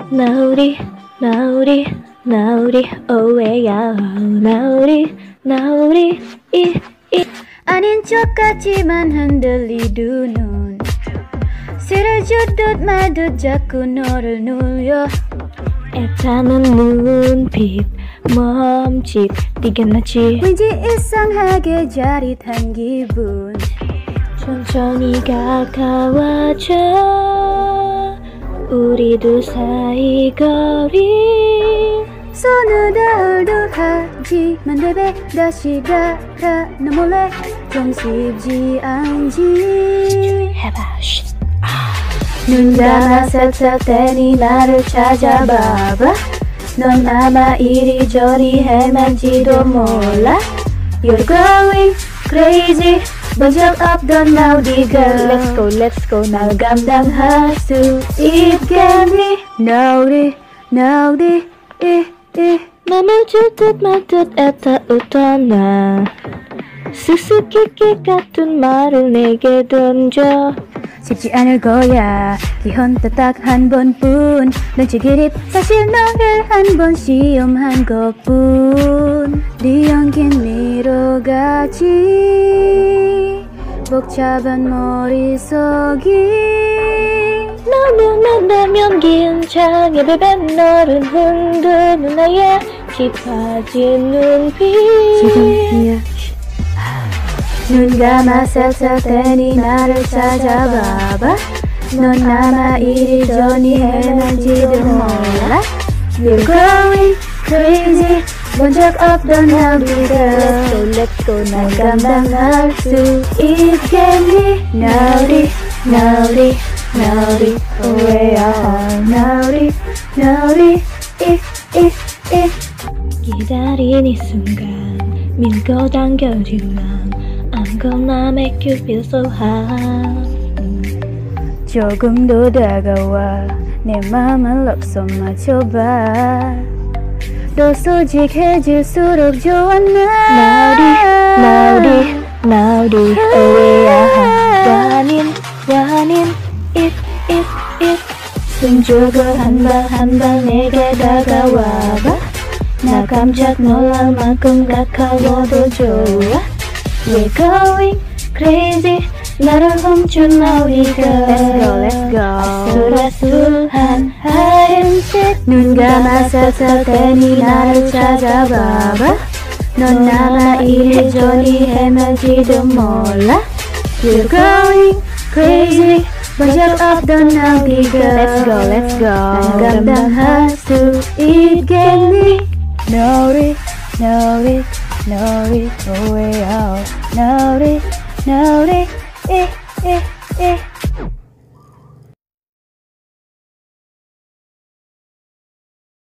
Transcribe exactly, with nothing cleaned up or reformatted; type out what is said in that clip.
나우리 나우리 나우리 오해야 나우리 나우리 이, 이. 아닌 척 같지만 흔들리 두 눈 쓰러졌듯 말듯 자꾸 너를 눌려 애타는 눈빛 멈칫 띠가 나지 왠지 이상하게 짜릿한 기분 천천히 가까워져 우리 둘 사이 거리 손을 하지만 베베 다시 가라 너 몰래 좀 쉽지 않지 해봐 눈 감아 살짝 대니 나를 찾아봐봐 넌 아마 이리저리 헤맨지도 몰라 You're going crazy 본 적 없던 나우리 girl Let's go let's go 날 감당할 수 있겠니 나우리 나우리 이, 이. 맘을 줄듯 말듯 애타 웃던 나 수수께끼 같은 말을 내게 던져 쉽지 않을 거야 기혼도 딱 한 번뿐 눈치 기립 사실 너를 한 번 시험한 것뿐 네 연긴 미로같이 복잡한 머릿속이 너무 만나면 긴장해 베베 너를 흔드는 나의 깊어진 눈빛 지금이야 눈 감아 살짝 대니 나를 찾아봐봐 넌 아마 이리저리 헤맨지도 몰라 You're going crazy 본 적 없던 나우리 girl Let's go let's go 날 감당할 수 있겠니 나우리 나우리 나우리 오해야 나우리 나우리 이이이 기다린 이 순간 밀고 당겨진 맘 아무거나 make you feel so hot 조금 더 다가와 내 맘을 럽서 맞춰봐 더 솔직해질수록 좋아 나우리 나우리 나우리 오해야 와닌 와닌 it it it 숨죽어 한방 한방 내게 다가와봐 나 깜짝 놀랄 만큼 가까워도 좋아 We're going crazy 나를 훔친 나우리 girl Let's go let's go 아슬아슬한 하얀색 눈 감아 살짝 대니 나를 찾아봐봐 넌 아마 이리저리 헤맨지도 몰라 You're going crazy 본 적 없던 나우리 girl Let's go let's go 난 감당할 수 있겠니 나우리 나우리 나우리 오해요 나우리 나우리 이